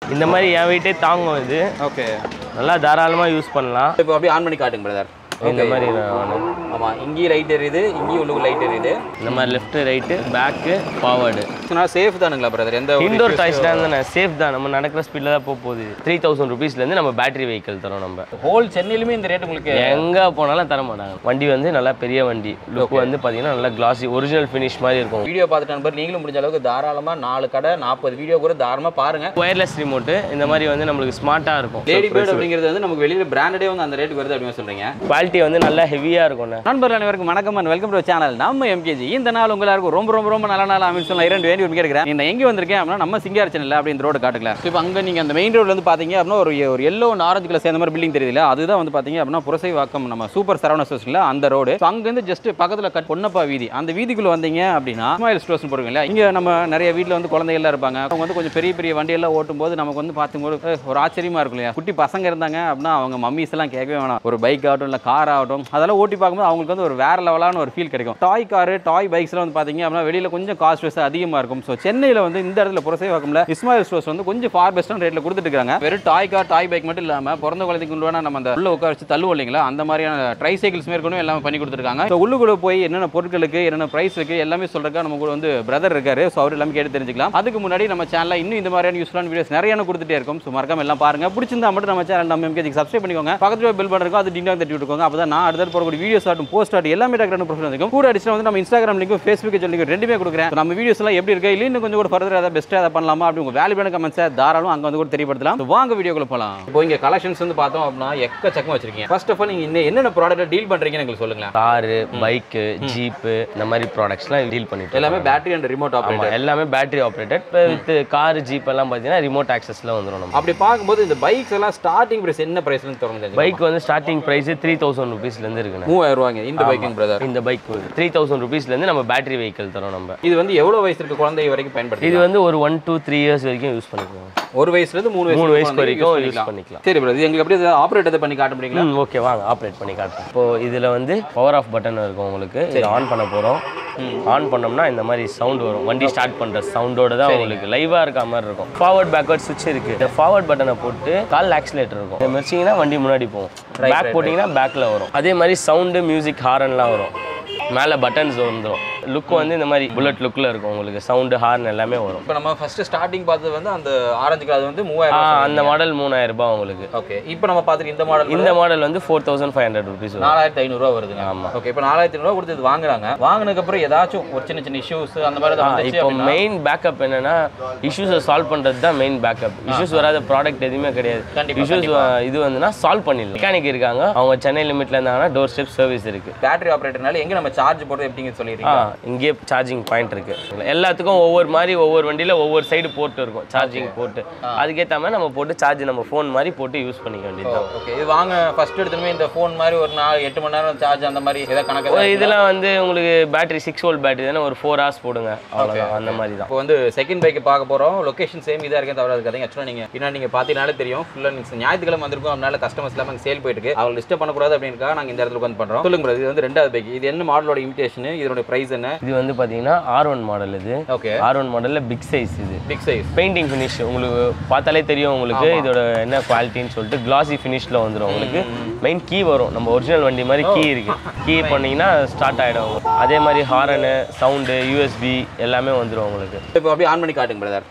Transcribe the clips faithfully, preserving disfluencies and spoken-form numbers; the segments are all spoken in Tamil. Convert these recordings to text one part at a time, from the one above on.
இந்த மாதிரி என் வெயிட்டே தாங்கும் இது. ஓகே, நல்லா தாராளமாக யூஸ் பண்ணலாம். இப்போ அப்படியே ஆன் பண்ணி காட்டுங்க பிரதர். இந்த மாதிரி ஆமாம், இங்கேயும் லைட் எரியுது, இங்கேயும் உள்ளுக்கு லைட் எரியுது. இந்த மாதிரி left right back forward. Safe தானுங்களா பிரதர்? எந்த இண்டோர் டாய்ஸ் தானே, சேஃப் தான். நம்ம நடக்கிற ஸ்பீடில் தான் போக போகுது. த்ரீ தௌசண்ட் ருபீஸ்லேருந்து நம்ம பேட்டரி வெஹிக்கிள் தரோம். நம்ம ஹோல் சென்னையிலுமே இந்த ரேட் உங்களுக்கு எங்கே போனாலும் தர மாட்டாங்க. வண்டி வந்து நல்லா பெரிய வண்டி, லுக் வந்து பார்த்தீங்கன்னா நல்லா கிளாசி ஒரிஜினல் ஃபினிஷ் மாதிரி இருக்கும். வீடியோ பார்த்துட்டு நண்பர் நீங்களும் முடிஞ்ச அளவுக்கு தாராளமாக நாலு கடை நாற்பது வீடியோ கூட தாராளமாக பாருங்க. ஒயர்லெஸ் ரிமோட்டு இந்த மாதிரி வந்து நம்மளுக்கு ஸ்மார்ட்டாக இருக்கும். லேடி பேர்ட் அப்படிங்கிறது வந்து நமக்கு வெளியில் பிராண்டடே வந்து அந்த ரேட்டுக்கு வருது அப்படின்னு சொல்கிறீங்க. குவாலிட்டி வந்து நல்லா ஹெவியாக இருக்கும். நண்பர்கள் அனைவருக்கும் வணக்கம் அண்ட் வெல்கம் டு சேனல் நம்ம எம்கேஜி. இந்த நாள் உங்களுக்கு ரொம்ப ரொம்ப ரொம்ப நல்ல நாள் அப்படின்னு சொல்லலாம். இரண்டு வேண்டி ஒரு கேட்குறேன். நான் எங்கே வந்திருக்கேன் அப்படின்னா நம்ம சிங்கார் சென்னையில் அப்படி இந்த ரோடு காட்டுக்கல. இப்போ அங்கே நீங்கள் அந்த மெயின் ரோடு வந்து பார்த்தீங்க அப்படின்னா ஒரு ஒரு எல்லோ அண்ட் ஆரஞ்சு கலர் சேர்ந்த மாதிரி பில்டிங் தெரியல, அதுதான் வந்து பார்த்தீங்க அப்படின்னா புரசைவாக்கம் நம்ம சூப்பர் சரவண ஸ்டோர்ஸில் அந்த ரோடு. அங்கேருந்து ஜஸ்ட் பக்கத்தில் கட் பொன்னப்பா வீதி, அந்த வீதிக்குள்ளே வந்தீங்க அப்படின்னா இஸ்மாயில் ஸ்டோர்ஸ் போடுங்க இல்லையா. இங்கே நம்ம நிறைய வீட்டில் வந்து குழந்தைகள்லாம் இருப்பாங்க. அவங்க வந்து கொஞ்சம் பெரிய பெரிய வண்டியெல்லாம் ஓட்டும் போது நமக்கு வந்து பார்த்தும்போது ஒரு ஆச்சரியமா இருக்கும் இல்லையா. குட்டி பசங்க இருந்தாங்க அப்படின்னா அவங்க மம்மிஸ் எல்லாம் கேட்கவே வேணாம். ஒரு பைக் ஆகட்டும் இல்லை கார் ஆகட்டும் அதெல்லாம் ஓட்டி பார்க்கும்போது அவங்களுக்கு வந்து ஒரு வேற லெவலான ஒரு ஃபீல் கிடைக்கும். டாய் காரு டாய் பைக்ஸ்லாம் வந்து பார்த்தீங்க அப்படின்னா வெளியில் கொஞ்சம் காஸ்ட் வைஸ் அதிகமாக இருக்கும். ஸோ சென்னையில் வந்து இந்த இடத்துல புரசைவாக்கம்ல இஸ்மாயில் ஸ்டோர்ஸ் வந்து கொஞ்சம் ஃபார் பெஸ்ட்டான ரேட்டில் கொடுத்துட்டு இருக்காங்க. வெறும் டாய் கார் டாய் பைக் மட்டும் இல்லாமல் பிறந்த குழந்தைக்கு உண்டான நம்ம அந்த உள்ள உட்கார வச்சு தள்ளுவோம் இல்லைங்களா, அந்த மாதிரியான ட்ரை சைக்கிள்ஸ் மேற்கொண்டு எல்லாமே பண்ணி கொடுத்துருக்காங்க. ஸோ உள்ளுக்குள்ள போய் என்னென்ன பொருட்களுக்கு என்னென்ன ப்ரைஸ் இருக்கு எல்லாமே சொல்றதுக்காக நம்ம கூட வந்து பிரதர் இருக்காரு. ஸோ அவர் எல்லாமே கேட்டு தெரிஞ்சுக்கலாம். அதுக்கு முன்னாடி நம்ம சேனலில் இன்னும் இந்த மாதிரியான யூஸ்ஃபுல்லான வீடியோஸ் நிறைய கொடுத்துட்டே இருக்கும். ஸோ மறக்காம எல்லாம் பாருங்க. பிடிச்சிருந்தா மட்டும் நம்ம சேனல் நம்ம எம்கேஜிக்கு சப்ஸ்கிரைப் பண்ணிக்கோங்க. பக்கத்தில் பெல் பட்டன் இருக்கும், அது டிங் டாங் தட்டி விட்டுக்கோங்க. அப்போ தான் நான் அடுத்த போகக்கூடிய வீடியோஸ் ஆட்டும் போஸ்ட் ஆட்டும் எல்லாமே டக்குனு ப்ரொஃபைல் இருக்கும். கூட அடிச்சு வந்து நம்ம இன்ஸ்டாகிராம் லிங்க் ஃபேஸ்புக் லிங்க் ரெண்டுமே கொடுக்குறேன். நம்ம வீடியோஸ் எல்லாம் எப்படி இருக்கு இல்லை இன்னும் கொஞ்சம் கூட ஃபர்தர் ஏதாவது பெஸ்ட்டாக அதை பண்ணலாமா அப்படி உங்க வேல்யூபான கமெண்ட்ஸை தாராளம் அங்கே வந்து கூட தெரியப்படுத்தலாம். வாங்க வீடியோக்குள்ள போகலாம். இப்போ இங்கே கலெக்ஷன்ஸ் வந்து பார்த்தோம் அப்படின்னா எக்கச்சக்கமாக வச்சிருக்கீங்க. ஃபர்ஸ்ட் ஆஃப் ஆல் நீங்க என்னென்ன ப்ராடக்ட் டீல் பண்றீங்கன்னு எங்களுக்கு சொல்லுங்க. காரு பைக்கு ஜீப்பு இந்த மாதிரி ப்ராடக்ட்ஸ்லாம் டீல் பண்ணிட்டு எல்லாமே பேட்டரி அண்ட் ரிமோட் ஆப்ரேட்டட். எல்லாமே battery operated. With car jeep எல்லாம் பார்த்தீங்கன்னா ரிமோட் ஆக்சஸ்ல வந்துடும். நம்ம அப்படி பார்க்கும்போது இந்த பைக்ஸ் எல்லாம் ஸ்டார்டிங் பிரைஸ் என்ன பிரைஸ்ல தொடங்குது? பைக் வந்து ஸ்டார்டிங் பிரைஸ் த்ரீ தௌசண்ட் ருபீஸ்ல இருந்து இருக்கு. மூவாயிரம் ரூபாய்ங்க இந்த பைக்கிங் பிரதர். இந்த பைக் த்ரீ தௌசண்ட் ருபீஸ்ல இருந்து நம்ம பேட்டரி வெஹிக்கிள் தரோம். நம்ம இது வந்து எவ்வளவு வயசு இருக்க குழந்தை வரைக்கும் பயன்படுத்தி? இது வந்து ஒரு ஒன் டூ த்ரீ இயர்ஸ் வரைக்கும் யூஸ் பண்ணிக்கலாம். ஒரு வயசுல இருந்து மூணு மூணு வயசு வரைக்கும் யூஸ் பண்ணிக்கலாம். சரி பிரதர், எங்களுக்கு அப்படியே ஆப்ரேட் அதை பண்ணி காட்ட முடியுங்களா? ஓகே வாங்க ஆப்ரேட் பண்ணி காட்டுறேன். இப்போ இதுல வந்து பவர் ஆஃப் பட்டன் இருக்கும் உங்களுக்கு. இதை ஆன் பண்ண போறோம். ஆன் பண்ணோம்னா இந்த மாதிரி சவுண்ட் வரும். வண்டி ஸ்டார்ட் பண்ற சவுண்டோட தான் உங்களுக்கு லைவா இருக்க மாதிரி இருக்கும். ஃபார்வர்ட் பேக்வர்ட் சுவிட்ச் இருக்கு. இந்த ஃபார்வர்ட் பட்டனை போட்டு கால் ஆக்சிலேட்டர் இருக்கும். இதை மெரிச்சிங்கன்னா வண்டி முன்னாடி போகும். பேக் போட்டிங்கன்னா பேக்கில் வரும். அதே மாதிரி சவுண்டு மியூசிக் ஹாரன்லாம் வரும். மேலே பட்டன்ஸ் வந்துடும். லுக் வந்து இந்த மாதிரி புல்லட் லுக்கில் இருக்கும். உங்களுக்கு சவுண்டு ஹார்ன் எல்லாமே வரும். இப்போ நம்ம ஃபர்ஸ்ட் ஸ்டார்டிங் பார்த்தது வந்து அந்த ஆரஞ்சு கலர் வந்து மூவாயிரம். அந்த மாடல் மூணாயிரம் ரூபாய் உங்களுக்கு. ஓகே, இப்போ நம்ம பார்த்துட்டு இந்த மாடல் இந்த மாடல் வந்து four thousand five hundred rupees நாலாயிரத்தி ஐநூறுரூவா வருதுங்க. ஆமாம். ஓகே, இப்போ நாலாயிரத்தி ஐநூறுவா கொடுத்து இது வாங்குறாங்க. வாங்கினதுக்கப்புறம் ஏதாச்சும் ஒரு சின்ன சின்ன இஷ்யூஸ் அந்த மாதிரி தான். இப்போ மெயின் பேக்கப் என்னன்னா இஷ்யூஸை சால்வ் பண்ணுறது தான் மெயின் பேக்கப். இஷ்யூஸ் வராத ப்ராடக்ட் எதுவுமே கிடையாது. இஷ்யூஸ் இது வந்துன்னா சால்வ் பண்ணிடலாம். மெக்கானிக் இருக்காங்க, அவங்க சென்னை லிமிட்ல இருந்தாங்கன்னா டோர் ஸ்டெப் சர்வீஸ் இருக்கு. பேட்டரி ஆப்ரேட்டர்னால எங்கே நம்ம சார்ஜ் போடுறது எப்படிங்க சொல்லிடுறீங்க? இங்கே சார்ஜிங் பாயிண்ட் இருக்கு. எல்லாத்துக்கும் ஒவ்வொரு மாதிரி ஒவ்வொரு வண்டியில ஒவ்வொரு சைடு போட்டு இருக்கும் சார்ஜிங் போட்டு. அதுக்கேற்ற மாதிரி நம்ம போட்டு சார்ஜ் நம்ம ஃபோன் மாதிரி போட்டு யூஸ் பண்ணிக்க வேண்டியது. ஓகே, இது வாங்க ஃபர்ஸ்ட் எடுத்துமே இந்த ஃபோன் மாதிரி ஒரு நாலு எட்டு மணி நேரம் சார்ஜ் அந்த மாதிரி ஏதாவது கணக்கு? இதெல்லாம் வந்து உங்களுக்கு பேட்டரி சிக்ஸ் வோல்ட் பேட்டரி தானே, ஒரு ஃபோர் ஹவர்ஸ் போடுங்க அவ்வளோதான். அந்த மாதிரி தான். இப்போ வந்து செகண்ட் பைக் பார்க்க போகிறோம். லொகேஷன் சேம் இதாக இருக்கே தவிர இருக்காதுங்க. ஆக்சுவலாக நீங்கள் பின்னாடி நீங்கள் பார்த்தீங்கனாலே தெரியும். ஃபுல்லாக நீங்கள் ஞாயிற்றுக்கிழமை வந்திருக்கும். அதனால கஸ்டமர்ஸ் எல்லாம் சேல் போயிட்டு இருக்கு. அவங்க டிஸ்டர்ப் பண்ணக்கூடாது அப்படின்னுக்காக நாங்கள் இந்த இடத்துல உட்காந்து பண்ணுறோம். சொல்லுங்க, இது வந்து ரெண்டாவது பைக். இது என்ன மாடலோட இமிடேஷன்? இதோட பிரைஸ் என்ன? இது வந்து பார்த்தீங்கன்னா ஆர் ஒன் மாடல். இது ஓகே, ஆர் ஒன் மாடல்ல பிக் சைஸ். இது பிக் சைஸ் பெயிண்டிங் ஃபினிஷ் உங்களுக்கு பார்த்தாலே தெரியும் உங்களுக்கு இதோட என்ன குவாலிட்டின்னு சொல்லிட்டு. கிளாசி ஃபினிஷ்ல வந்துடும் உங்களுக்கு. மெயின் கீ வரும். நம்ம ஒரிஜினல் வண்டி மாதிரி கீ இருக்கு. கீ பண்ணீங்கன்னா ஸ்டார்ட் ஆகிடும். அதே மாதிரி ஹாரனு சவுண்டு யூஎஸ்பி எல்லாமே வந்துடும் உங்களுக்கு. இப்போ அப்படியே ஆன் பண்ணி காட்டுங்க பிரதர்.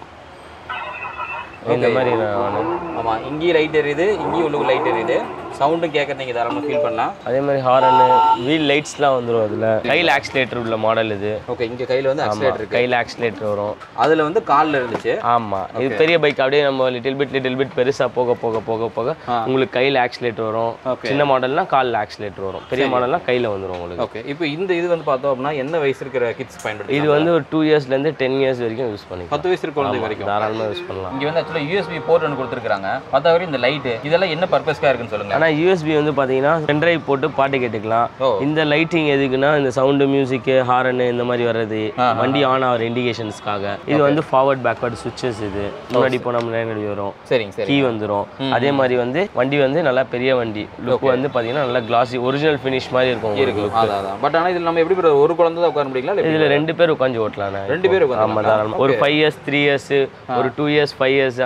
இந்த மாதிரி ஆமாம், இங்கேயும் லைட் எரியுது, இங்கேயும் உள்ளுக்கு லைட் எரியுது. சவுண்டும் கேட்கறது நீங்கள் தாராளமாக ஃபீல் பண்ணலாம். அதே மாதிரி ஹாரனு வீல் லைட்ஸ்லாம் வந்துடும். அதில் கையில் ஆக்சிலேட்டர் உள்ள மாடல் இது. ஓகே, இங்கே கையில் வந்து ஆக்சிலேட்டர் இருக்கு. கையில் ஆக்சிலேட்டர் வரும். அதில் வந்து காலில் இருந்துச்சு. ஆமாம், இது பெரிய பைக். அப்படியே நம்ம லிட்டில் பிட் லிட்டில் பிட் பெருசாக போக போக போக போக உங்களுக்கு கையில் ஆக்சிலேட்டர் வரும். சின்ன மாடல்லாம் காலில் ஆக்சிலேட்டர் வரும். பெரிய மாடல்லாம் கையில் வந்துடும் உங்களுக்கு. ஓகே, இப்போ இந்த இது வந்து பார்த்தோம் அப்படின்னா என்ன வயசு இருக்கிற கிட்ஸ் பயன்படுத்தி? இது வந்து ஒரு டூ இயர்ஸ்லேருந்து டென் இயர்ஸ் வரைக்கும் யூஸ் பண்ணி பத்து வயசு இருக்க குழந்தை வரைக்கும் தாராளமாக யூஸ் பண்ணலாம். இங்கே வந்து ஆக்சுவலாக யூஎஸ்பி போர்ட் ஒன்று கொடுத்துருக்காங்க. மற்றவரை இந்த லைட்டு இதெல்லாம் என்ன பர்பஸ்க்காக இருக்குன்னு சொல்லுங்க. ஆனால் யூஎஸ்பி வந்து பார்த்தீங்கன்னா பென்ட்ரைவ் போட்டு பாட்டு கேட்டுக்கலாம். இந்த லைட்டிங் எதுக்குன்னா இந்த சவுண்டு மியூசிக் ஹாரனு இந்த மாதிரி வர்றது வண்டி ஆன் ஆகிற இண்டிகேஷன்ஸ்க்காக. இது வந்து ஃபார்வர்ட் பேக்வர்ட் சுவிட்சஸ். இது முன்னாடி போனால் முன்னாடி வரும். சரிங்க சரி, கீ வந்துடும். அதே மாதிரி வந்து வண்டி வந்து நல்லா பெரிய வண்டி. லுக் வந்து பார்த்தீங்கன்னா நல்லா கிளாசி ஒரிஜினல் ஃபினிஷ் மாதிரி இருக்கும். பட் ஆனால் இதில் நம்ம எப்படி ஒரு குழந்தை தான் உட்கார முடியல? இதில் ரெண்டு பேர் உட்காந்து ஓட்டலாம். ரெண்டு பேர் ஆமாம் தாராளமாக. ஒரு ஃபைவ் இயர்ஸ் த்ரீ இயர்ஸ் ஒரு டூ இயர்ஸ் ஃபைவ் இயர்ஸ்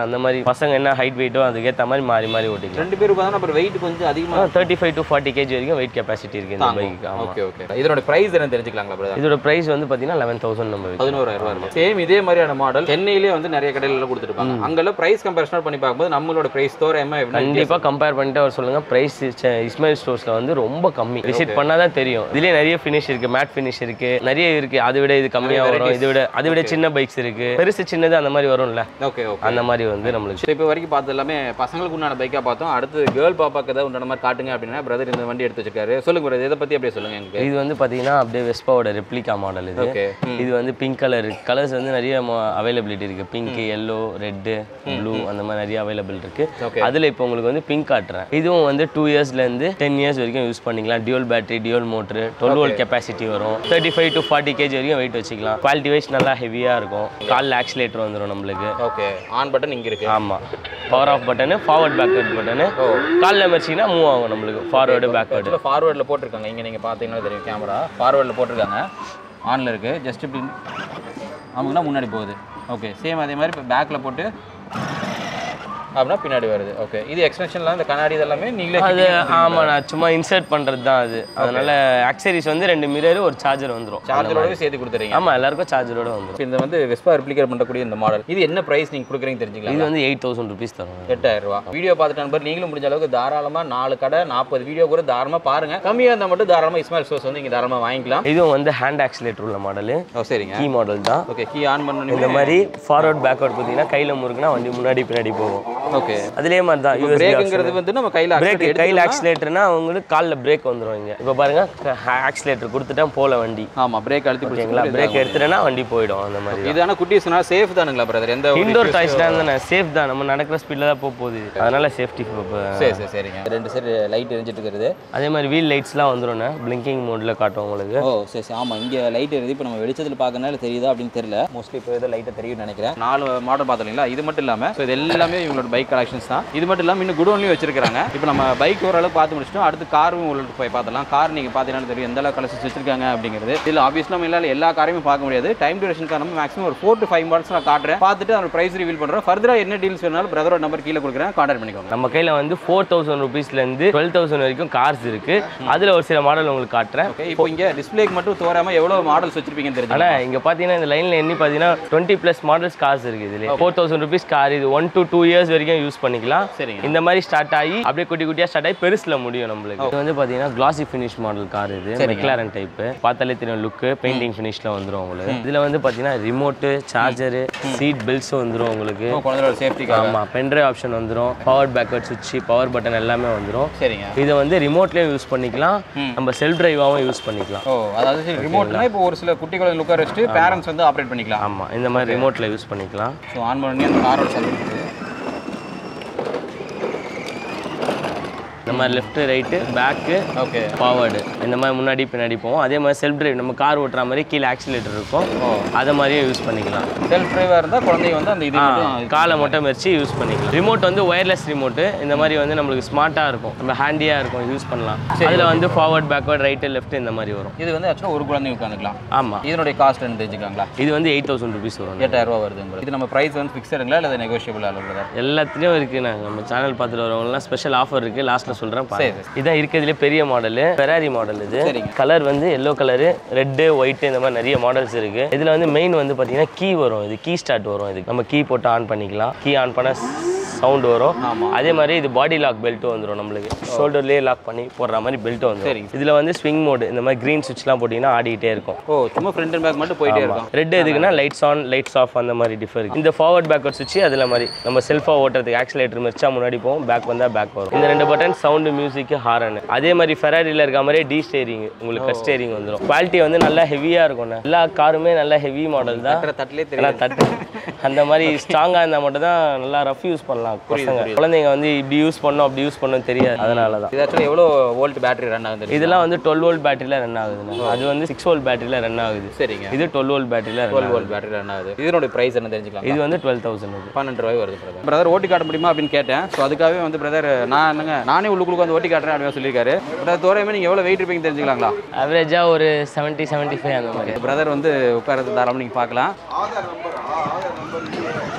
அந்த மாதிரி பசங்க என்ன ஹைட் வெயிட்டோ அதுக்கேற்ற மாதிரி மாறி மாறி ஓட்டிக்கலாம். ரெண்டு பேருக்கு பார்த்தா அப்புறம் வெயிட் கொஞ்சம் அதிகமாக thirty five to forty KG வரைக்கும் வெயிட் கெப்பாசிட்டி இருக்குது இந்த பைக்கு. Okay okay. இதோட ப்ரைஸ் என்ன தெரிஞ்சுக்கலாங்களா பிரதர்? இதோட ப்ரைஸ் வந்து பார்த்தீங்கன்னா லெவன் தௌசண்ட் நம்ம பதினோராயிரம் ரூபாய் இருக்கும். சேம் இதே மாதிரியான மாடல் சென்னையிலேயே வந்து நிறைய கடையில கொடுத்துருப்பாங்க. அங்கெல்லாம் ப்ரைஸ் கம்பேரிசன் பண்ணி பார்க்கும்போது நம்மளோட ப்ரைஸ் தோராயமா கண்டிப்பாக கம்பேர் பண்ணிட்டு அவர் சொல்லுங்க. ப்ரைஸ் இஸ்மாயில் ஸ்டோர்ஸில் வந்து ரொம்ப கம்மி. விசிட் பண்ணால் தான் தெரியும். இதுலேயே நிறைய ஃபினிஷ் இருக்குது, மேட் ஃபினிஷ் இருக்குது, நிறைய இருக்குது. அதை விட இது கம்மியாக வரும், இதை விட அதை விட சின்ன பைக்ஸ் இருக்குது, பெருசு சின்னது அந்த மாதிரி வரும்ல. Okay okay. அந்த மாதிரி வந்து நம்மளுக்கு இப்போ வரைக்கும் பார்த்து எல்லாமே பசங்களுக்கு உண்டான பைக்காக பார்த்தோம். அடுத்து கேர்ள் பாப்பாக்கு ஏதாவது உண்டான மாதிரி காட்டுங்க அப்படின்னா பிரதர் இந்த வண்டி எடுத்து வச்சிருக்காரு. சொல்லுங்க பிரதர், இதை பற்றி அப்படியே சொல்லுங்க எனக்கு. இது வந்து பார்த்தீங்கன்னா அப்படியே வெஸ்பாவோட ரெப்ளிகா மாடல் இது. இது வந்து பிங்க் கலர். கலர்ஸ் வந்து நிறைய அவைலபிலிட்டி இருக்குது. பிங்க், எல்லோ, ரெட்டு, ப்ளூ அந்த மாதிரி நிறைய அவைலபிள் இருக்குது. அதில் இப்போ உங்களுக்கு வந்து பிங்க் காட்டுறேன். இதுவும் வந்து டூ இயர்ஸ்லேருந்து டென் இயர்ஸ் வரைக்கும் யூஸ் பண்ணிக்கலாம். Dual battery, dual motor, twelve volt capacity வரும். Thirty five to forty KG வரைக்கும் வெயிட் வச்சுக்கலாம். குவாலிட்டி வைஸ் நல்லா ஹெவியாக இருக்கும். காலில் ஆக்சிலேட்டர் வந்துடும் நம்மளுக்கு. ஓகே. ஆன் பட்டன் இங்கே இருக்குது. ஆமாம். Power off button, forward backward button. காலில் மறிச்சிங்கன்னா மூவ் ஆகும் நம்மளுக்கு. Forward backward. ஃபார்வர்டில் போட்டிருக்காங்க. இங்கே நீங்கள் பார்த்தீங்கன்னா தெரியும் கேமரா ஃபார்வர்டில் போட்டிருக்காங்க. ஆனில் இருக்குது. ஜஸ்ட் இப்படி ஆமாங்கன்னா முன்னாடி போகுது. ஓகே. சேம் அதே மாதிரி இப்போ பேக்கில் போட்டு அப்படின்னா பின்னாடி வருது. ஓகே. இது எக்ஸ்டென்ஷன்லாம் இந்த கண்ணாடி இதெல்லாமே நீங்களே அது ஆமாம் நான் சும்மா இன்சர்ட் பண்ணுறது தான் அது. அதனால ஆக்சரிஸ் வந்து ரெண்டு மிரர் ஒரு சார்ஜர் வந்துடும். சார்ஜரோட சேர்த்து கொடுத்துறீங்க? ஆமாம், எல்லாருக்கும் சார்ஜரோட வந்துடும். இந்த வந்து வெஸ்பா ரெப்ளிகேட் பண்ணக்கூடிய இந்த மாடல் இது என்ன ப்ரைஸ் நீங்கள் கொடுக்குறீங்க தெரிஞ்சுக்கலாம்? இது வந்து எயிட் தௌசண்ட் ருபீஸ் தரும். எட்டாயிரம் ரூபா. வீடியோ பார்த்துட்டு நண்பர் நீங்களும் முடிஞ்ச அளவுக்கு தாராளமாக நாலு கடை நாற்பது வீடியோ கூட தாராளமாக பாருங்க. கம்மியாக இருந்தால் மட்டும் தாராளமாக இஸ்மாயில் ஸ்டோர்ஸ் வந்து இங்கே தாராளமாக வாங்கிக்கலாம். இதுவும் வந்து ஹேண்ட் ஆக்சிலேட்டர் உள்ள மாடல். ஓ சரிங்க. கீ மாடல் தான். ஓகே. கீ ஆன் பண்ணணும். இந்த மாதிரி ஃபார்வர்ட் பேக்வர்ட் பார்த்தீங்கன்னா கையில் முறுக்குனா வண்டி முன்னாடி பின்னாடி போகும். ஓகே. அதுலேயே மாதிரி தான். பிரேக்ங்கிறது வந்து நம்ம கையில் பிரேக் கையில் ஆக்சிலேட்டர்னா உங்களுக்கு காலில் பிரேக் வந்துடும். இங்கே இப்போ பாருங்க ஆக்சிலேட்டர் கொடுத்துட்டா போல வண்டி. ஆமாம். பிரேக் அழுத்தி ஓகேங்களா? பிரேக் எடுத்துட்டேன்னா வண்டி போயிடும். அந்த மாதிரி இது ஆனால் குட்டிஸ்னா சேஃப் தானுங்களா பிரதர்? எந்த இன்டோர் டாய்ஸ் தானே, சேஃப் தான். நம்ம நடக்கிற ஸ்பீடில் தான் போக போகுது. அதனால சேஃப்டி. சரி சரி சரிங்க. ரெண்டு சைடு லைட் எரிஞ்சிட்டு இருக்குது. அதே மாதிரி வீல் லைட்ஸ்லாம் வந்துடும். பிளிங்கிங் மோடில் காட்டும் உங்களுக்கு. ஓ சரி சரி. ஆமாம். இங்கே லைட் எரியுது. இப்போ நம்ம வெளிச்சத்தில் பார்க்கறனால தெரியுதா அப்படின்னு தெரியல. மோஸ்ட்லி இப்போ ஏதோ லைட்டை தெரியும்னு நினைக்கிறேன். நாலு மாடல் பார்த்தீங்களா? இது மட்டும் இல்லாமல் ஸோ இது எல்லாமே இவங்களோட பைக் கலெக்ஷன்ஸ் தான். இது மட்டும் இல்லாமல் இன்னும் குடோன்லையும் வச்சிருக்காங்க. இப்போ நம்ம பைக் ஓரளவுக்கு பார்த்து முடிச்சிட்டோம். அடுத்து காரும் உங்களுக்கு போய் பார்த்தலாம். கார் நீங்கள் பார்த்தீங்கன்னா தெரியும் எந்த அளவுக்கு கலெக்ஷன்ஸ் வச்சிருக்காங்க அப்படிங்கிறது. இதில் ஆப்வியஸ்லி நம்ம எல்லா எல்லா காரையும் பார்க்க முடியாது. டைம் டியூரேஷன் காரணம் மேக்ஸிமம் ஒரு ஃபோர் டு ஃபைவ் மாடல்ஸ் நான் காட்டுறேன். பார்த்துட்டு அதோட ப்ரைஸ் ரிவீல் பண்ணுறோம். ஃபர்தராக என்ன டீல்ஸ் வேணாலும் பிரதரோட நம்பர் கீழே கொடுக்குறேன், கான்டாக்ட் பண்ணிக்கோங்க. நம்ம கையில் வந்து ஃபோர் தௌசண்ட் ருபீஸ்லேருந்து டுவெல் தௌசண்ட் வரைக்கும் கார்ஸ் இருக்கு. அதில் ஒரு சில மாடல் உங்களுக்கு காட்டுறேன். ஓகே. இப்போ இங்கே டிஸ்பிளேக்கு மட்டும் தோறாமல் எவ்வளோ மாடல்ஸ் வச்சிருப்பீங்கன்னு தெரியும். ஆனால் இங்கே பார்த்தீங்கன்னா இந்த லைனில் எண்ணி பார்த்தீங்கன்னா டுவெண்ட்டி ப்ளஸ் மாடல்ஸ் கார்ஸ் இருக்குது. இதில் ஃபோர் தௌசண்ட் ருபீஸ் கார் இது ஒன் டு டூ இயர்ஸ் வரைக்கும் யூஸ் பண்ணிக்கலாம். சரிங்க. இந்த மாதிரி ஸ்டார்ட் ஆகி அப்படியே குட்டி குட்டியாக ஸ்டார்ட் ஆகி பெருசில் முடியும் நம்மளுக்கு. இது வந்து பார்த்தீங்கன்னா கிளாசி ஃபினிஷ் மாடல் கார். இது மெக்லாரன் டைப். பார்த்தாலே தெரியும் லுக்கு. பெயிண்டிங் ஃபினிஷில் வந்துடும் உங்களுக்கு. இதில் வந்து பார்த்தீங்கன்னா ரிமோட்டு, சார்ஜரு, சீட் பெல்ட்ஸும் வந்துடும் உங்களுக்கு. குழந்தையோட சேஃப்டி. ஆமாம். பென்ட்ரைவ் ஆப்ஷன் வந்துடும். பவர் பேக்வர்ட் சுவிட்ச், பவர் பட்டன் எல்லாமே வந்துடும். சரிங்க. இதை வந்து ரிமோட்லேயும் யூஸ் பண்ணிக்கலாம், நம்ம செல்ஃப் டிரைவாகவும் யூஸ் பண்ணிக்கலாம். ஓ அதாவது ரிமோட்னா இப்போ ஒரு சில குட்டி குழந்தை லுக்காக வச்சுட்டு பேரண்ட்ஸ் வந்து ஆப்ரேட் பண்ணிக்கலாம். ஆமாம். இந்த மாதிரி ரிமோட்டில் யூஸ் பண்ணிக்கலாம். ஸோ ஆன் பண்ணி அந்த காரோட சர்வீஸ் இந்த மாதிரி left right back okay forward இந்த மாதிரி முன்னாடி பின்னாடி போவோம். அதே மாதிரி செல்ஃப் டிரைவ் நம்ம கார் ஓட்டுற மாதிரி கீழே ஆக்சிலேட்டர் இருக்கும். அதை மாதிரியே யூஸ் பண்ணிக்கலாம். செல்ஃப் டிரைவாக இருந்தால் குழந்தைங்க வந்து அந்த இது காலை மட்டும் வச்சு யூஸ் பண்ணிக்கலாம். ரிமோட் வந்து ஒயர்லெஸ் ரிமோட்டு. இந்த மாதிரி வந்து நம்மளுக்கு ஸ்மார்ட்டாக இருக்கும், நம்ம ஹேண்டியாக இருக்கும், யூஸ் பண்ணலாம். அதில் வந்து ஃபார்வர்ட் பேக்வர்ட் ரைட்டு லெஃப்ட் இந்த மாதிரி வரும். இது வந்து ஆக்சுவலாக ஒரு குழந்தைங்க உட்காந்துக்கலாம். ஆமாம். இதனுடைய காஸ்ட் என்ன தெரிஞ்சுக்காங்களா? இது வந்து எயிட் தௌசண்ட் ருபீஸ் வரும். எட்டாயிரம் ரூபா வருது. இது நம்ம ப்ரைஸ் வந்து ஃபிக்ஸடுங்களா இல்லை நெகோஷியபிள் ஆகுது? எல்லாத்துலேயும் இருக்குது. நாங்கள் நம்ம சேனல் பார்த்துட்டு வரவங்கலாம் ஸ்பெஷல் ஆஃபர் இருக்குது. லாஸ்ட்டில் சொல்கிறேன். இதான் இருக்கிறதுலே பெரிய மாடலு ஃபெராரி மாடல். இது கலர் வந்து எல்லோ கலரு, ரெட்டு, ஒயிட் இந்த மாதிரி நிறைய மாடல்ஸ் இருக்கு. இதுல வந்து மெயின் வந்து பாத்தீங்கன்னா கீ வரும். இது கீ ஸ்டார்ட் வரும். இது நம்ம கீ போட்டு ஆன் பண்ணிக்கலாம். கீ ஆன் பண்ண சவுண்ட் வரும். அதே மாதிரி இது பாடி லாக் பெல்ட்டும் வந்துடும். நம்மளுக்கு ஷோல்டர்லேயே லாக் பண்ணி போடுற மாதிரி பெல்ட் வந்துடும். இதுல வந்து ஸ்விங் மோடு இந்த மாதிரி கிரீன் சுவிட்ச்லாம் போட்டிங்கன்னா ஆடிட்டே இருக்கும். ஓ சும்மா ஃப்ரண்ட் அண்ட் பேக் மட்டும் போயிட்டே இருக்கும். ரெட் எதுக்குன்னா லைட்ஸ் ஆன் லைட்ஸ் ஆஃப் அந்த மாதிரி டிஃபர். இந்த ஃபார்வர்ட் பேக்வர்ட் சுவிட்ச் அதில் மாதிரி நம்ம செல்ஃபா ஓட்டுறதுக்கு ஆக்சிலேட்டர் மிச்சா முன்னாடி போகும், பேக் வந்தால் பேக் வரும். இந்த ரெண்டு பட்டன் சவுண்டு, மியூசிக், ஹாரன். அதே மாதிரி ஃபெராரியில் இருக்க மாதிரி டி ஸ்டேரிங் உங்களுக்கு ஃபர்ஸ்ட் ஸ்டேரிங் வந்துடும். குவாலிட்டி வந்து நல்லா ஹெவியாக இருக்கும். எல்லா காருமே நல்லா ஹெவி மாடல் தான். தட்டிலே தெரியல தட்டு அந்த மாதிரி ஸ்ட்ராங்காக இருந்தால் மட்டும் தான் நல்லா ரஃப் யூஸ் பண்ணலாம். பசங்க குழந்தைங்க வந்து இப்படி யூஸ் பண்ணோம் அப்படி யூஸ் பண்ணணும் தெரியாது. அதனால தான். இது ஆக்சுவலி எவ்வளோ வோல்ட் பேட்டரி ரன் ஆகுது? இதெல்லாம் வந்து டுவெல் வோல்ட் பேட்டரியில் ரன் ஆகுது. அது வந்து சிக்ஸ் வோல்ட் பேட்டரியில் ரன் ஆகுது. சரிங்க. இது டுவெல் வோல்ட் பேட்டரியில் டுவெல் வோல்ட் பேட்டரி ரன் ஆகுது. இதனோட பிரைஸ் என்ன தெரிஞ்சுக்கலாம்? இது வந்து டுவெல் தௌசண்ட் பன்னெண்டு ரூபாய் வருது. பிரதர் பிரதர் ஓட்டி காட்ட முடியுமா அப்படின்னு கேட்டேன். ஸோ அதுக்காகவே வந்து பிரதர் நான் என்னங்க நானே உள்ளுக்குள்ள வந்து ஓட்டி காட்டுறேன் அப்படின்னு சொல்லியிருக்காரு. பிரதர் தோராயமே நீங்கள் எவ்வளோ வெயிட் இருப்பீங்க தெரிஞ்சுக்கலாங்களா? அவரேஜாக ஒரு செவன்ட்டி செவன்ட்டி ஃபைவ் அந்த மாதிரி. பிரதர் வந்து உட்காரது தாராளமாக நீங்கள் பார்க்கலாம்.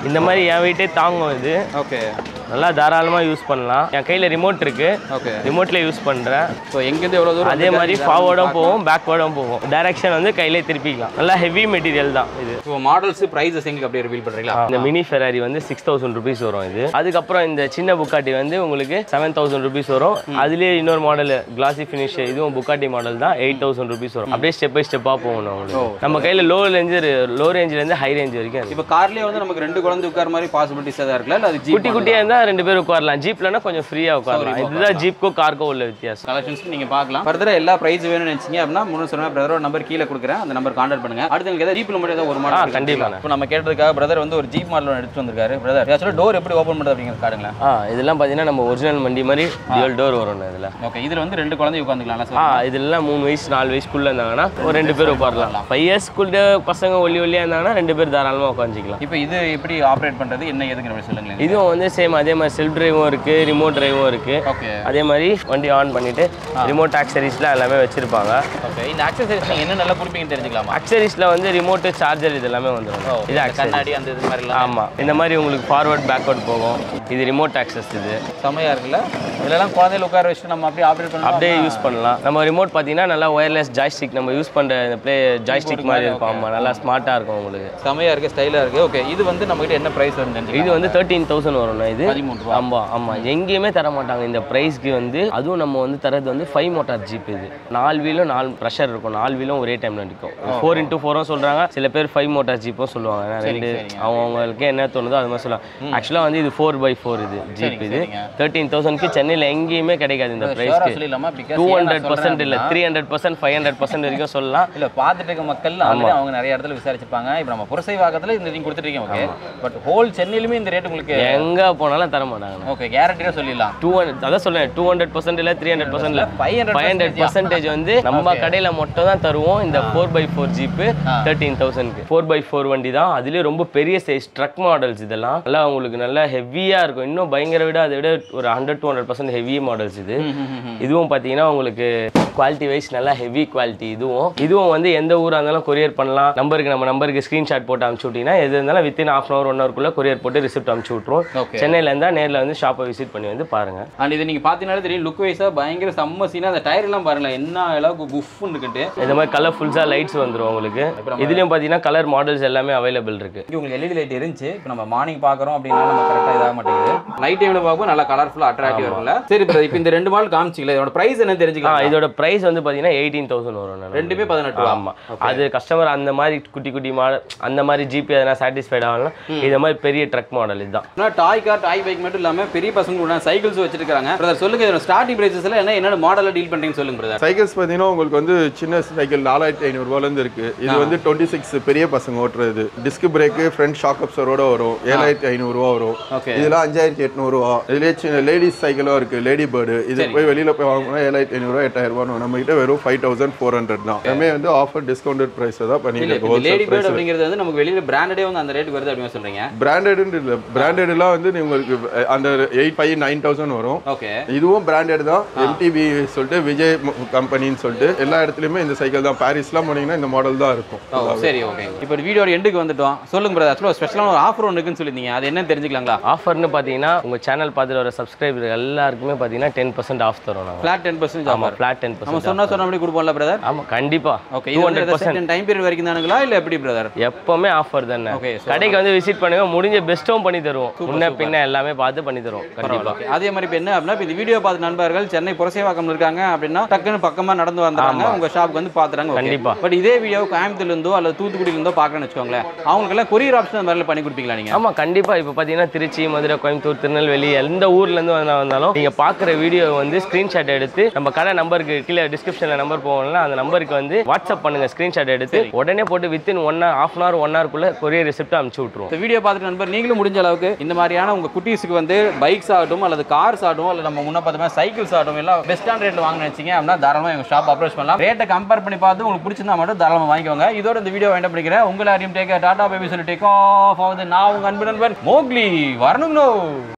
இந்த மாதிரி என் வெயிட்டே தாங்கும் இது. ஓகே, நல்லா தாராளமாக யூஸ் பண்ணலாம். என் கையில் ரிமோட் இருக்கு. ஓகே, ரிமோட்ல யூஸ் பண்ணுறேன். ஸோ எங்கேருந்து எவ்வளோ தூரம் அதே மாதிரி ஃபார்வர்டும் போகும், பேக்வர்டும் போகும். டைரக்ஷன் வந்து கையிலே திருப்பிக்கலாம். நல்லா ஹெவி மெட்டீரியல் தான் இது. ஸோ மாடல்ஸ் ப்ரைஸஸ் எங்களுக்கு அப்படியே ரிவீல் பண்ணுறீங்களா? இந்த மினி ஃபெராரி வந்து சிக்ஸ் தௌசண்ட் ருபீஸ் வரும் இது. அதுக்கப்புறம் இந்த சின்ன புக்காட்டி வந்து உங்களுக்கு செவன் தௌசண்ட் ருபீஸ் வரும். அதுலேயே இன்னொரு மாடல் கிளாசி ஃபினிஷ், இதுவும் புக்காட்டி மாடல் தான், எயிட் தௌசண்ட் ருபீஸ் வரும். அப்படியே ஸ்டெப் பை ஸ்டெப்பாக போகணும் உங்களுக்கு. நம்ம கையில் லோ ரேஞ்சு லோ ரேஞ்சிலேருந்து ஹை ரேஞ்ச் வரைக்கும். இப்போ கார்லேயே வந்து நமக்கு ரெண்டு குழந்தை உட்கார மாதிரி பாசிபிலிட்டிஸ் தான் இருக்குல்ல? அது குட்டி குட்டியாக இருந்தால் ரெண்டு பேர் உட்காரலாம். ஜீப்லனா கொஞ்சம் ஃப்ரீயா உட்காரலாம். இதுதான் ஜீப்க்கோ கார்க்கோ உள்ள வித்தியாசம். கலெக்ஷன்ஸ் நீங்க பார்க்கலாம். ஃபர்தரா எல்லா பிரைஸ் வேணும்னு நினைச்சீங்க அப்படினா முன்ன சொன்ன பிரதரோட நம்பர் கீழ கொடுக்குறேன், அந்த நம்பர் கான்டாக்ட் பண்ணுங்க. அடுத்து உங்களுக்கு ஏதாவது ஜீப்ல மட்டும் ஏதாவது ஒரு மாடல் கண்டிப்பா. இப்போ நம்ம கேட்டதுக்காக பிரதர் வந்து ஒரு ஜீப் மாடல் எடுத்து வந்திருக்காரு. பிரதர் ஆக்சுவலா டோர் எப்படி ஓபன் பண்றது அப்படிங்கறது காட்டுங்களேன். ஆ இதெல்லாம் பாத்தீங்கன்னா நம்ம ஒரிஜினல் வண்டி மாதிரி டியூல் டோர் வரும் இதுல. ஓகே, இதுல வந்து ரெண்டு குழந்தை உட்கார்ந்துக்கலாம் சார். ஆ இதெல்லாம் மூணு வயசு நாலு வயசுக்குள்ள இருந்தாங்கன்னா ஒரு ரெண்டு பேர் உட்காரலாம். ஃபைவ் இயர்ஸ்க்குள்ள பசங்க ஒல்லி ஒல்லியா இருந்தாங்கன்னா ரெண்டு பேர் தாராளமா உட்காந்துக்கலாம். இப்போ இது எப்படி ஆப்ரேட் பண்றது என்ன ஏதுன்னு சொல்லுங்க. இதுவும் வந்து சேம் அதே மாதிரி செல்ஃப் டிரைவும் இருக்கு, ரிமோட் டிரைவும் இருக்கு. ஓகே, அதே மாதிரி வண்டி ஆன் பண்ணிட்டு ரிமோட் ஆக்சரிஸ்லாம் எல்லாமே வச்சிருப்பாங்க. ஓகே, இந்த ஆக்சரிஸ் நீங்க என்ன நல்லா கொடுப்பீங்கன்னு தெரிஞ்சுக்கலாமா? ஆக்சரிஸ்ல வந்து ரிமோட், சார்ஜர் இது எல்லாமே வந்துரும். இது கண்ணாடி அந்த இது மாதிரி எல்லாம். ஆமா, இந்த மாதிரி உங்களுக்கு ஃபார்வர்ட் பேக்வர்ட் போகும். இது ரிமோட் ஆக்சஸ். இது செமையா இருக்குல்ல. இதெல்லாம் குழந்தையில உட்கார வச்சு நம்ம அப்படியே ஆப்ரேட் பண்ணலாம், அப்படியே யூஸ் பண்ணலாம். நம்ம ரிமோட் பார்த்தீங்கன்னா நல்லா ஒயர்லெஸ் ஜாய்ஸ்டிக், நம்ம யூஸ் பண்ணுற இந்த ப்ளே ஜாய்ஸ்டிக் மாதிரி இருக்கும். ஆமாம், நல்லா ஸ்மார்ட்டாக இருக்கும் உங்களுக்கு. செமையாக இருக்குது, ஸ்டைலாக இருக்குது. ஓகே, இது வந்து நம்மகிட்ட என்ன ப்ரைஸ் வருது? இது வந்து தேர்ட்டீன் தௌசண்ட் வரும்ண்ணா. இது பதிமூணு ரூபா. ஆமாம் ஆமாம், எங்கேயுமே தர மாட்டாங்க இந்த ப்ரைஸ்க்கு வந்து. அதுவும் நம்ம வந்து தரது வந்து ஃபைவ் மோட்டார் ஜீப். இது நாலு வீலும் நாலு ப்ரெஷர் இருக்கும், நாலு வீலும் ஒரே டைமில் நிற்கும். ஃபோர் இன்டூ ஃபோரும் சொல்கிறாங்க, சில பேர் ஃபைவ் மோட்டார் ஜீப்பும் சொல்லுவாங்க. ரெண்டு அவங்களுக்கு என்ன தோணுதோ அது மாதிரி சொல்லுவாங்க. ஆக்சுவலாக வந்து இது ஃபோர் பை ஃபோர் இது ஜீப். இது தேர்ட்டீன் தௌசண்ட்க்கு சென்னையில் எங்கேயுமே கிடைக்காது இந்த ப்ரைஸ்க்கு. டூ ஹண்ட்ரட் பர்சன்ட் இல்லை, three hundred percent five hundred percent வரைக்கும் சொல்லலாம். இல்லை, பார்த்துட்டு இருக்க மக்கள் அவங்க நிறைய இடத்துல விசாரிச்சிருப்பாங்க. இப்போ நம்ம புரசைவாக்கத்தில் இந்த நீங்கள் கொடுத்துருக்கீங்க. ஓகே, பட் ஹோல் சென்னையிலுமே இந்த ரேட் உங்களுக்கு எங்கே போனாலும் தர மாட்டாங்க. ஓகே, கேரண்டியாக சொல்லிடலாம். டூ ஹண்ட்ரட் அதான் சொல்லேன், டூ ஹண்ட்ரட் பர்சன்ட் இல்லை, த்ரீ ஹண்ட்ரட் பர்சன்ட் இல்லை, five hundred five hundred percentage வந்து நம்ம கடையில் மட்டும் தான் தருவோம். இந்த four by four jeep thirteen தௌசண்ட்க்கு ஃபோர் பை ஃபோர் வண்டி தான். அதுலேயே ரொம்ப பெரிய சைஸ் ட்ரக் மாடல்ஸ். இதெல்லாம் நல்லா உங்களுக்கு நல்லா ஹெவியாக இருக்கும். இன்னும் பயங்கர விட அதை விட ஒரு hundred two hundred percent heavy models இது. இதுவும் பார்த்தீங்கன்னா உங்களுக்கு குவாலிட்டி வைஸ் நல்லா ஹெவி குவாலிட்டி. இதுவும் இதுவும் வந்து எந்த ஊராக இருந்தாலும் கொரியர் பண்ணலாம். நம்பருக்கு நம்ம நம்பருக்கு ஸ்க்ரீன்ஷாட் போட்டு அனுப்பிச்சு விட்டீங்கன்னா எது இருந்தாலும் within half an hour one ஹவருக்குள்ள கொரியர் போட்டு ரிசிப்ட் அனுப்பிச்சு விட்ருவோம். சென்னையில் இருந்தால் நேரில் வந்து ஷாப்பை விசிட் பண்ணி வந்து பாருங்க. அண்ட் இது நீங்கள் பார்த்தீங்கன்னா தெரியும், லுக் வைஸாக பயங்கர செம்ம சீனாக. அந்த டயர் எல்லாம் பாருங்களேன், என்ன அளவுக்கு புஃப்னு இருக்குட்டு. இந்த மாதிரி கலர்ஃபுல்ஸாக லைட்ஸ் வந்துடும் உங்களுக்கு. இதுலேயும் பார்த்தீங்கன்னா கலர் மாடல்ஸ் எல்லாமே அவைலபிள் இருக்கு. உங்களுக்கு எல்இடி லைட் இருந்துச்சு. இப்போ நம்ம மார்னிங் பார்க்குறோம் அப்படின்னா நம்ம கரெக்டாக இதாக மாட்டேங்குது. நைட் டைமில் பார்க்கும் நல்லா கலர்ஃபுல்லாக அட்ராக்டிவ் இருக்குல்ல. சரி, இப்போ இந்த ரெண்டு மாடல் காமிச்சிக்கல, இதோட பிரைஸ் என்ன தெரிஞ்சுக்கலாம்? இதோட பிரைஸ் வந்து பார்த்தீங்கன்னா எயிட்டீன் தௌசண்ட் வரும். ரெண்டுமே பதினெட்டு. ஆமாம், அது கஸ்டமர் அந்த மாதிரி குட்டி குட்டி மாடல் அந்த மாதிரி ஜிபி எதனா சாட்டிஸ்ஃபைட் ஆகலாம். இந்த மாதிரி பெரிய ட்ரக் மாடல் இதுதான். டாய் கார் டாய் பைக் மட்டும் இல்லாமல் பெரிய பசங்க சைக்கிள்ஸ் வச்சிருக்காங்க. பிரதர் சொல்லுங்க, இதோட ஸ்டார்டிங் பிரைஸஸ்ல என்ன என்ன மாடலில் டீல் பண்ணுறீங்கன்னு சொல்லுங்க பிரதர். சைக்கிள்ஸ் பார்த்தீங்கன்னா உங்களுக்கு வந்து சின்ன சைக்கிள் நாலாயிரத்தி ஐநூறுரூவாலேருந்து இருக்கு. இது வந்து டுவெண்ட்டி சிக்ஸ் பெரிய பசங்க ஓட்டுறது. டிஸ்க் பிரேக்கு ஃப்ரண்ட் ஷாக் அப்சரோட வரும். ஏழாயிரத்தி ஐநூறுரூவா வரும். இதெல்லாம் அஞ்சாயிரத்தி எட்நூறுவா. இதுலேயே சின்ன லேடிஸ் சைக்கிளும் இருக்கு, லேடி பேர்டு. இது போய் வெளியில் போய் வாங்கினா ஏழாயிரத்தி ஐநூறுரூவா எட்டாயிரம் ரூபா. நம்ம கிட்ட வெறும் ஃபைவ் தௌசண்ட் ஃபோர் ஹண்ட்ரட் தான். எல்லாமே வந்து ஆஃபர் டிஸ்கவுண்டட் பிரைஸ் தான் பண்ணிருக்கோம். லேடி பேர்டு அப்படிங்கிறது வந்து நமக்கு வெளியில பிராண்டடே வந்து அந்த ரேட் வருது அப்படின்னு சொல்றீங்க. பிராண்டட் இல்ல, பிராண்டட்லாம் வந்து உங்களுக்கு அந்த எயிட் ஃபைவ் நைன் தௌசண்ட் வரும். ஓகே, இதுவும் பிராண்டட் தான். எம்டிபி சொல்லிட்டு விஜய் கம்பெனின்னு சொல்லிட்டு எல்லா இடத்துலயுமே இந்த சைக்கிள் தான். பாரிஸ்லாம் போனீங்கன்னா இந்த மாடல் தான் இருக்கும். சரி, ஓகே. இப்போ வீடியோட எண்டுக்கு வந்துட்டோம். சொல்லுங்க பிரதர், ஆக்சுவலாக ஸ்பெஷலான ஒரு ஆஃபர் ஒன்று இருக்குன்னு சொல்லிருந்தீங்க, அது என்ன தெரிஞ்சுக்கலாங்களா? ஆஃபர்னு பார்த்தீங்கன்னா உங்க சேனல் பார்த்துட்டு வர சப்ஸ்கிரைபர் எல்லாருக்குமே பார்த்தீங்கன்னா டென் பர்சன்ட் ஆஃப் தரும். Flat ten percent. ஆமாம், ஃபிளாட் டென் பர்சன்ட். நம்ம சொன்னா சொன்ன மாதிரி கொடுப்போம்ல பிரதர்? ஆமாம், கண்டிப்பா. ஓகே, இது வந்து டைம் பீரியட் வரைக்கும் தானுங்களா இல்லை எப்படி பிரதர்? எப்பவுமே ஆஃபர் தானே. கடைக்கு வந்து விசிட் பண்ணுங்க, முடிஞ்ச பெஸ்ட்டும் பண்ணி தருவோம். முன்ன பின்ன எல்லாமே பார்த்து பண்ணி தருவோம் கண்டிப்பா. அதே மாதிரி இப்போ என்ன அப்படின்னா, இந்த வீடியோ பார்த்து நண்பர்கள் சென்னை புரசைவாக்கம் இருக்காங்க அப்படின்னா டக்குன்னு பக்கமா நடந்து வந்தாங்க உங்க ஷாப்புக்கு வந்து பாத்துறாங்க. கண்டிப்பா. பட் இதே வீடியோ கோயம்புத்தூர்ல இருந்தோ அல்லது தூத்துக்குடியில இருந்தோ பார்க்கணும்னு வச்சுக்கோங்களேன், அவங்களுக்கு எல்லாம் கொரியர் ஆப்ஷன் மாதிரி பண்ணி கொடுப்பீங்களா நீங்க? ஆமா, கண்டிப்பா. இப்போ பாத்தீங்கன்னா திருச்சி, மதுரை, கோயம்புத்தூர், திருநெல்வேலி எந்த ஊர்ல இருந்து வந்தாலும் நீங்க பாக்குற வீடியோ வந்து ஸ்கிரீன்ஷாட் எடுத்து நம்ம கடை நம்பருக்கு கீழே டிஸ்கிரிப்ஷன்ல நம்பர் போவோம்ல, அந்த நம்பருக்கு வந்து வாட்ஸ்அப் பண்ணுங்க. ஸ்கிரீன்ஷாட் எடுத்து உடனே போட்டு within one hour half an hour one ஹவருக்குள்ள கொரியர் ரிசிப்ட் அனுப்பிச்சு விட்டுருவோம். இந்த வீடியோ பார்த்துட்டு நண்பர் நீங்களும் முடிஞ்ச அளவுக்கு இந்த மாதிரியான உங்க குட்டீஸ்க்கு வந்து பைக்ஸ் ஆகட்டும் அல்லது கார்ஸ் ஆகட்டும் அல்லது நம்ம முன்ன பார்த்த மாதிரி சைக்கிள்ஸ் ஆகட்டும் எல்லாம் பெஸ்டான ரேட்ல வாங்க நினைச்சீங்க அப்படின்னா தாராளமாக எங்க ஷாப் அப்ரோச் பண்ணலாம். ரேட்டை கம்பேர் பண்ணி பார்த்து உங்களுக்கு பிடிச்சிருந்தா மட்டும் தாராளமாக வாங்கிக்கோங்க. இதோட இந்த வீடியோ வேண்டாம் பண்ணிக்கிறேன். உங்களை அறியும் டேக் டாடா பேபி சொல்லி டேக் ஆஃப் ஆகுது. நான் உங்க அன்பு நண்பன் மோக்லி வரணும்.